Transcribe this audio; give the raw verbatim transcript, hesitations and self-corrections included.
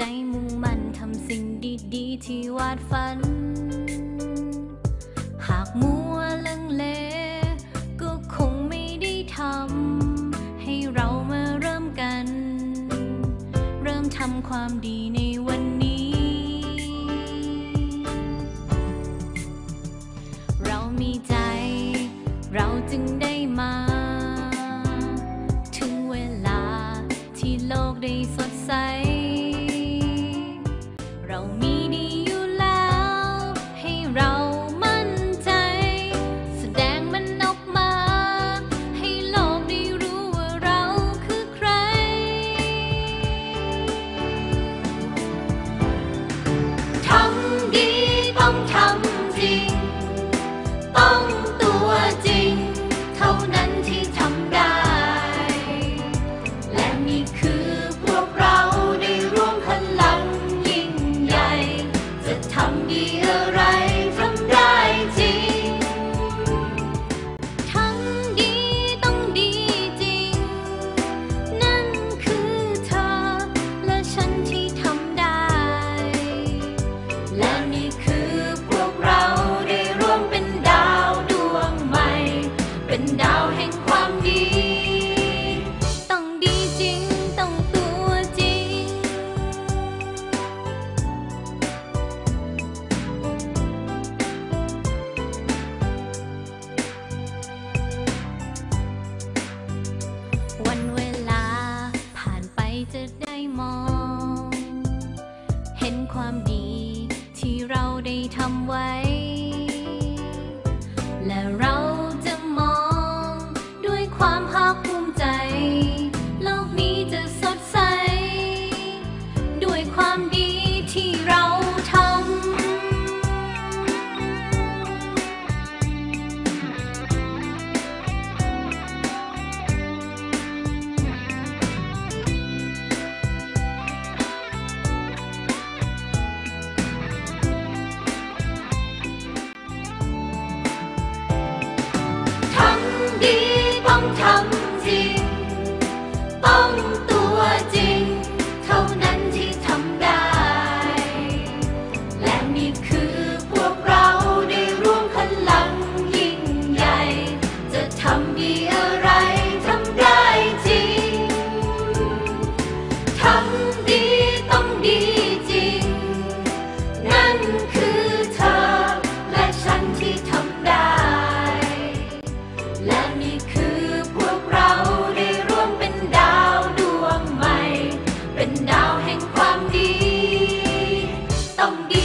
มุ่งมั่นทำสิ่งดีๆที่วาดฝันหากมัวลังเลก็คงไม่ได้ทำให้เรามาเริ่มกันเริ่มทำความดีในวันนี้เรามีใจเราจึงได้มาถึงเวลาที่โลกได้สดใสเรามีดีอยู่แล้วให้เรามั่นใจแสดงมันออกมาให้โลกได้รู้ว่าเราคือใครทำดีต้องทำจริงต้องตัวจริงเท่านั้นที่ทำได้และนี่คือพวกเราได้ร่วมพลังยิ่งใหญ่จะทำดีอะไรทำได้จริงทำดีต้องดีจริงนั่นคือเธอและฉันที่ทำได้และนี่คือพวกเราได้ร่วมเป็นดาวดวงใหม่เป็นดาวแห่งความดีต้องดีจริงต้องตัวจริงวันเวลาผ่านไปจะได้มองเห็นความดีที่เราได้ทำไว้และเราจะมองด้วยความภาคภูมิใจโลกนี้จะสดใสด้วยความดีที่เราทำทำดีต้องทำจริงต้องตัวจริงเท่านั้นที่ทำได้และนี่คือพวกเราได้ร่วมพลังยิ่งใหญ่จะทำดีอะไรทำได้จริงทำดีต้องดีจริงนั่นคือเธอและฉันที่ทำได้และนี่คือพวกเราได้ร่วมเป็นดาวดวงใหม่เป็นดาวแห่งความดีต้องดี